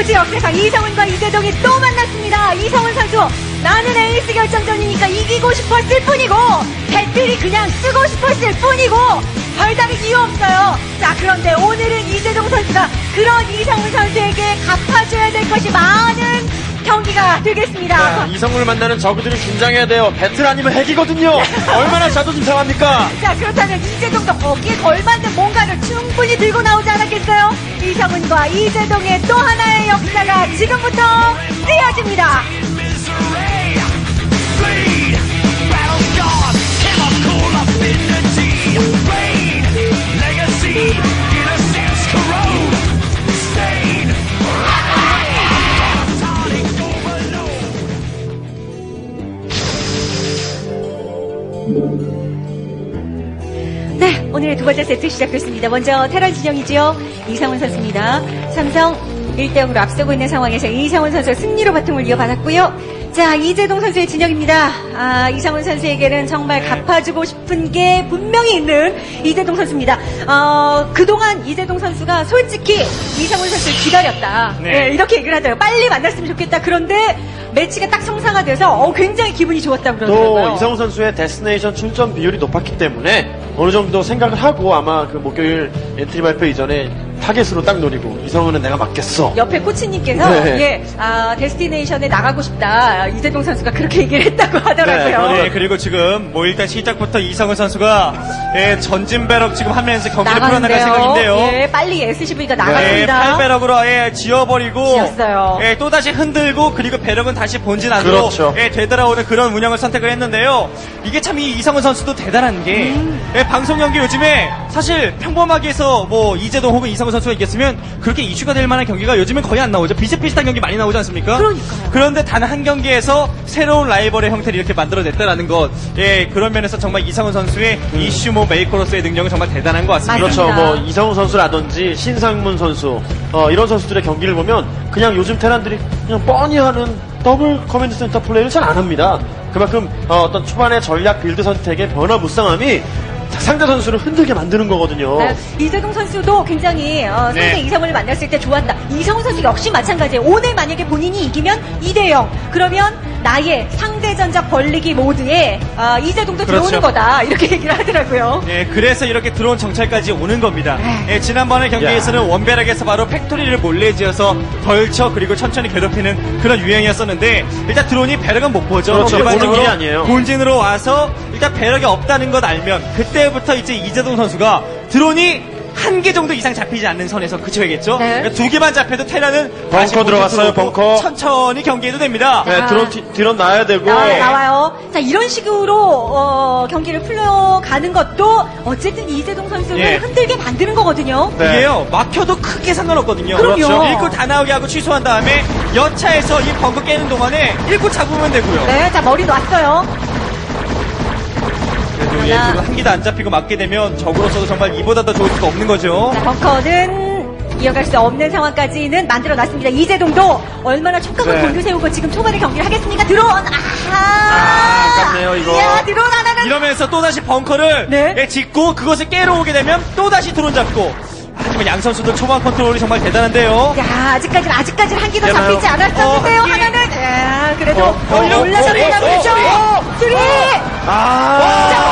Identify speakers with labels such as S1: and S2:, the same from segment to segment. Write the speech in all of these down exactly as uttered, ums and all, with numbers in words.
S1: 프로지 역대상 이성훈과 이재동이 또 만났습니다. 이성훈 선수, 나는 에이스 결정전이니까 이기고 싶었을 뿐이고 배틀이 그냥 쓰고 싶었을 뿐이고 별다른 이유 없어요. 자, 그런데 오늘은 이재동 선수가 그런 이성훈 선수에게 갚아줘야 될 것이 많은 경기가 되겠습니다.
S2: 네, 이성훈을 만나는 저그들이 긴장해야 돼요. 배틀 아니면 핵이거든요. 얼마나 자존심 상합니까?
S1: 자, 그렇다면 이재동도 거기에 걸맞는 뭔가를 충분히 들고 나오지 않았겠어요? 이성훈과 이재동의 또 하나의 역사가 지금부터 쓰여집니다. 네, 오늘의 두 번째 세트 시작됐습니다. 먼저 테란 진영이지요. 이성훈 선수입니다. 삼성 일 대 영으로 앞서고 있는 상황에서 이성훈 선수 승리로 바통을 이어받았고요. 자, 이재동 선수의 진영입니다. 아, 이성훈 선수에게는 정말 갚아주고 싶은 게 분명히 있는 이재동 선수입니다. 어, 그동안 이재동 선수가 솔직히 이성훈 선수를 기다렸다.
S3: 네.
S1: 네, 이렇게 얘기를 하더라고요. 빨리 만났으면 좋겠다. 그런데 매치가 딱 성사가 돼서 어, 굉장히 기분이 좋았다고 그러더라고요.
S2: 또 이성훈 선수의 데스티네이션 출전 비율이 높았기 때문에 어느 정도 생각을 하고 아마 그 목요일 엔트리 발표 이전에 타겟으로 딱 노리고 이성훈은 내가 맡겠어.
S1: 옆에 코치님께서
S2: 네.
S1: 예, 아, 데스티네이션에 나가고 싶다. 이재동 선수가 그렇게 얘기를 했다고 하더라고요.
S3: 네, 그리고 지금 뭐 일단 시작부터 이성훈 선수가 예, 전진 배럭 지금 하면서 경기를 풀어나갈 생각인데요.
S1: 예, 빨리 에스씨브이가
S3: 예,
S1: 나갔습니다.
S3: 팔 배럭으로 아예 지워버리고
S1: 지웠어요.
S3: 예, 또다시 흔들고 그리고 배럭은 다시 본진 안으로
S2: 그렇죠.
S3: 예, 되돌아오는 그런 운영을 선택을 했는데요. 이게 참 이 이성훈 선수도 대단한 게
S1: 음.
S3: 예, 방송 경기 요즘에 사실 평범하게 해서 뭐 이재동 혹은 이성훈 선수가 이겼으면 그렇게 이슈가 될 만한 경기가 요즘엔 거의 안 나오죠. 비슷비슷한 경기 많이 나오지 않습니까?
S1: 그러니까요.
S3: 그런데 단 한 경기에서 새로운 라이벌의 형태를 이렇게 만들어냈다라는 것, 예, 그런 면에서 정말 이성훈 선수의
S2: 음.
S3: 이슈 뭐 메이커로서의 능력은 정말 대단한 것 같습니다.
S2: 그렇죠.
S1: 맞습니다.
S2: 뭐 이성훈 선수라든지 신상문 선수 어, 이런 선수들의 경기를 보면 그냥 요즘 테란들이 그냥 뻔히 하는 더블 커맨드 센터 플레이를 잘 안 합니다. 그만큼 어, 어떤 초반의 전략 빌드 선택의 변화무쌍함이 상대 선수를 흔들게 만드는 거거든요.
S1: 네, 이재동 선수도 굉장히 어, 상대
S3: 네.
S1: 이성훈을 만났을 때 좋아한다. 이성훈 선수 역시 마찬가지예요. 오늘 만약에 본인이 이기면 이 대 영. 그러면 나의 상대 전적 벌리기 모드에 어, 이재동도
S3: 그렇죠.
S1: 들어오는 거다. 이렇게 얘기를 하더라고요.
S3: 예, 그래서 이렇게 들어온 정찰까지 오는 겁니다.
S1: 네.
S3: 예, 지난번의 경기에서는 원배락에서 바로 팩토리를 몰래 지어서 벌쳐 그리고 천천히 괴롭히는 그런 유행이었었는데 일단 드론이 배럭은 못 보죠.
S2: 그렇죠.
S3: 일반적으로
S2: 보는 일이 아니에요.
S3: 본진으로 와서 일단 배럭이 없다는 것 알면 그때부터 이제 이재동 선수가 드론이 한 개 정도 이상 잡히지 않는 선에서 그쳐야겠죠.
S1: 네.
S3: 두 개만 잡혀도 테라는 다시
S2: 벙커 들어갔어요,
S3: 들어오고
S2: 벙커.
S3: 천천히 경기해도 됩니다.
S2: 네,
S1: 아.
S2: 드론, 티- 드론 놔야 되고.
S1: 나와요, 나와요. 자, 이런 식으로 어, 경기를 풀려가는 것도 어쨌든 이재동 선수를
S3: 예.
S1: 흔들게 만드는 거거든요.
S2: 네.
S3: 이게요 막혀도 크게 상관없거든요.
S1: 그럼요.
S3: 그렇죠. 일 구 다 나오게 하고 취소한 다음에 여차에서 이 벙커 깨는 동안에 일 구 잡으면 되고요.
S1: 네, 자, 머리 놨어요.
S3: 그래도
S1: 하나.
S3: 예, 그거 한 기도 안 잡히고 맞게 되면 적으로서도 정말 이보다 더 좋을 수가 없는 거죠.
S1: 자, 벙커는 이어갈 수 없는 상황까지는 만들어놨습니다. 이재동도 얼마나 촉각을
S2: 네.
S1: 곤두세우고 지금 초반에 경기를 하겠습니까? 드론! 아하!
S2: 아, 아깝네요, 이거.
S1: 야, 드론 하나는.
S3: 이러면서 또다시 벙커를
S1: 네.
S3: 예, 짓고 그것을 깨러 오게 되면 또다시 드론 잡고 하지만 양 선수들 초반 컨트롤이 정말 대단한데요.
S1: 야, 아직까지는, 아직까지는 한 개도
S2: 되나요?
S1: 잡히지 않았었는데요.
S3: 어, 한 개.
S1: 하나는. 야, 그래도
S2: 어, 어,
S1: 올라갑니다.
S2: 어, 어,
S1: 그렇죠?
S2: 어,
S1: 쓰리!
S2: 아,
S1: 자,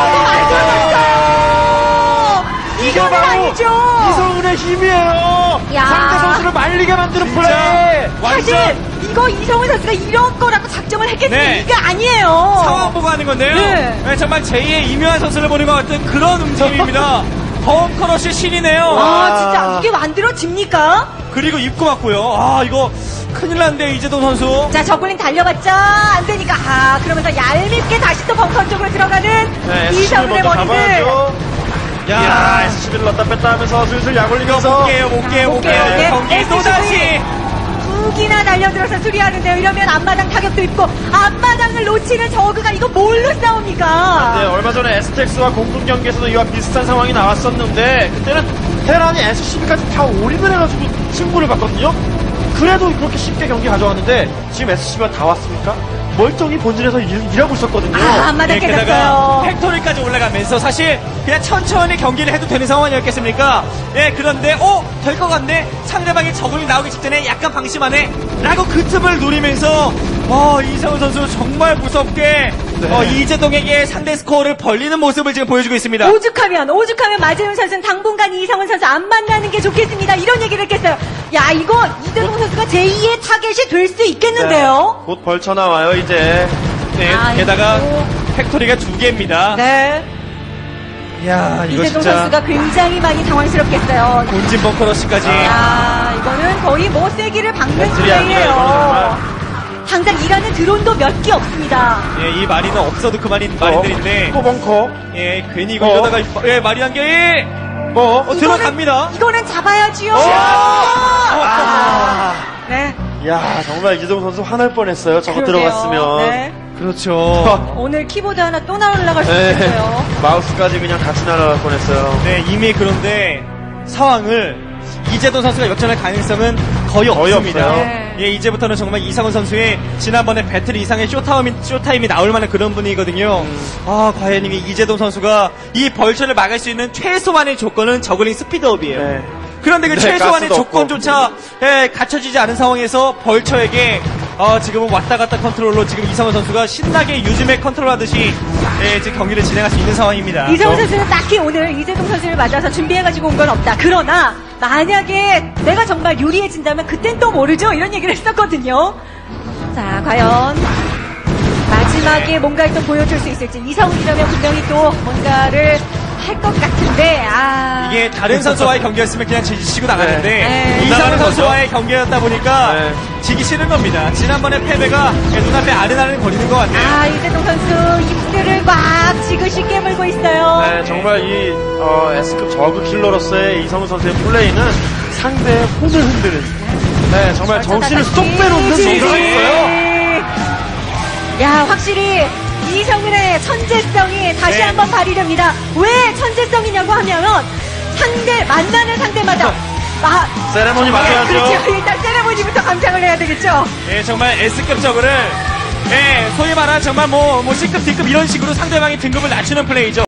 S1: 벙커 만들어졌어요! 이거는 아니죠!
S2: 이성훈의 힘이에요.
S1: 야.
S2: 상대 선수를 말리게 만드는 플레이.
S1: 사실,
S3: 완전
S1: 이거 이성훈 선수가 이런 거라고 작정을 했겠는데
S3: 네.
S1: 이게 아니에요.
S3: 상황 보고 하는 건데요.
S1: 네.
S3: 네, 정말 제이의 이묘한 선수를 보는 것 같은 그런 움직임입니다. 벙커러시 신이네요.
S1: 아, 진짜 이게 만들어집니까?
S3: 그리고 입고 맞고요. 아, 이거 큰일 났는데 이재동 선수.
S1: 자, 저글링 달려봤자 안 되니까. 아, 그러면서 얄밉게 다시 또 벙커 쪽으로 들어가는
S2: 네,
S1: 이성훈의
S2: 먼저
S1: 머리들.
S2: 잡아야죠.
S3: 야,
S2: 야, 에스씨비를 넣었다 뺐다 하면서 슬슬 약
S3: 이거
S2: 올리면서.
S3: 못 깨요, 못 깨요, 못
S1: 못 깨요.
S3: 깨요.
S1: 네,
S3: 경기
S1: 에스씨비.
S3: 또다시.
S1: 두 기나 달려들어서 수리하는데요. 이러면 앞마당 타격도 있고 앞마당을 놓치는 저그가 이거 뭘로 싸웁니까?
S2: 네, 얼마 전에 에스텍스와 공군 경기에서도 이와 비슷한 상황이 나왔었는데 그때는 테란이 에스씨비까지 다 올인을 해가지고 승부를 봤거든요. 그래도 그렇게 쉽게 경기 가져왔는데 지금 에스씨비가 다 왔습니까? 멀쩡히 본진에서 일, 일하고 있었거든요.
S1: 아, 한마디
S3: 예,
S1: 깨졌어요.
S3: 게다가 팩토리까지 올라가면서 사실 그냥 천천히 경기를 해도 되는 상황이었겠습니까? 예, 그런데 어? 될 것 같네? 상대방이 저글이 나오기 직전에 약간 방심하네? 라고 그 틈을 노리면서 어, 이상훈 선수 정말 무섭게
S2: 네.
S3: 어, 이재동에게 상대 스코어를 벌리는 모습을 지금 보여주고 있습니다.
S1: 오죽하면 오죽하면 마재훈 선수는 당분간 이상훈 선수 안 만나는 게 좋겠습니다. 이런 얘기를 했겠어요. 야, 이거 이재동 선수가 제이의 타겟이 될 수 있겠는데요.
S2: 네, 곧 벌쳐 나와요 이제.
S3: 네,
S1: 아,
S3: 게다가
S1: 이거.
S3: 팩토리가 두 개입니다.
S1: 네.
S3: 이야, 이거
S1: 이재동
S3: 진짜
S1: 선수가 굉장히 많이 당황스럽겠어요.
S3: 본진 벙커러시까지.
S1: 야, 이거는 거의 뭐 세기를 박는
S2: 배틀이 아니라 이거는
S1: 플레이예요. 당장 일하는 드론도 몇 개 없습니다.
S3: 예, 이 마리는 없어도 그만인
S2: 어,
S3: 마리들인데,
S2: 또 벙커.
S3: 예, 괜히 이거
S2: 어?
S3: 이러다가, 예, 마리 한 개,
S2: 어?
S3: 어, 들어갑니다.
S1: 이거는 잡아야지요.
S3: 아,
S1: 네.
S2: 야 정말 이재동 선수 화날 뻔했어요. 저거
S1: 그러게요.
S2: 들어갔으면.
S1: 네.
S3: 그렇죠.
S1: 오늘 키보드 하나 또 날아갈 수
S2: 네.
S1: 있어요.
S2: 마우스까지 그냥 같이 날아갈 뻔했어요.
S3: 네, 이미 그런데 상황을 이재동 선수가 역전할 가능성은 거의,
S2: 거의
S3: 없습니다.
S2: 없어요.
S1: 네.
S3: 예, 이제부터는 정말 이상훈 선수의 지난번에 배틀 이상의 쇼타임이, 쇼타임이 나올 만한 그런 분위기거든요. 아, 과연 이게 이재동 선수가 이 벌처를 막을 수 있는 최소한의 조건은 저글링 스피드업이에요.
S2: 네.
S3: 그런데 그
S2: 네,
S3: 최소한의
S2: 가스도
S3: 조건조차 예, 갖춰지지 않은 상황에서 벌처에게 어, 지금은 왔다 갔다 컨트롤로 지금 이상훈 선수가 신나게 요즘에 컨트롤하듯이 예, 지금 경기를 진행할 수 있는 상황입니다.
S1: 이성훈 선수는 딱히 오늘 이재동 선수를 맞아서 준비해가지고 온 건 없다. 그러나 만약에 내가 정말 유리해진다면 그땐 또 모르죠. 이런 얘기를 했었거든요. 자, 과연 마지막에 뭔가를 또 보여줄 수 있을지. 이성훈이라면 분명히 또 뭔가를 할 것 같은데 아
S3: 이게 다른 선수와의 경기였으면 그냥 지지치고 나갔는데
S1: 네.
S3: 이상훈
S2: 나가는
S3: 선수와의 경기였다 보니까
S2: 네.
S3: 지기 싫은 겁니다. 지난번에 패배가 눈앞에 아른아른 거리는 것 같네요.
S1: 아, 이재동 선수 입술을 꽉 지그시 깨물고 있어요.
S2: 네, 정말 이 어, S급 저그 킬러로서의 이성훈 선수의 플레이는 상대의 혼을 흔드는. 네, 정말 정신을 쏙 빼놓는 정도가 있어요.
S1: 야, 확실히 이성훈의 천재성이 다시
S3: 네.
S1: 한번 발휘됩니다. 왜 천재성이냐고 하면 상대 만나는 상대마다 아,
S2: 세레모니 맞아야죠.
S1: 그렇죠. 일단 세레모니부터 감상을 해야 되겠죠.
S3: 예, 정말 S급 저그를 예, 소위 말하는 정말 뭐, 뭐 C급, D급 이런 식으로 상대방의 등급을 낮추는 플레이죠.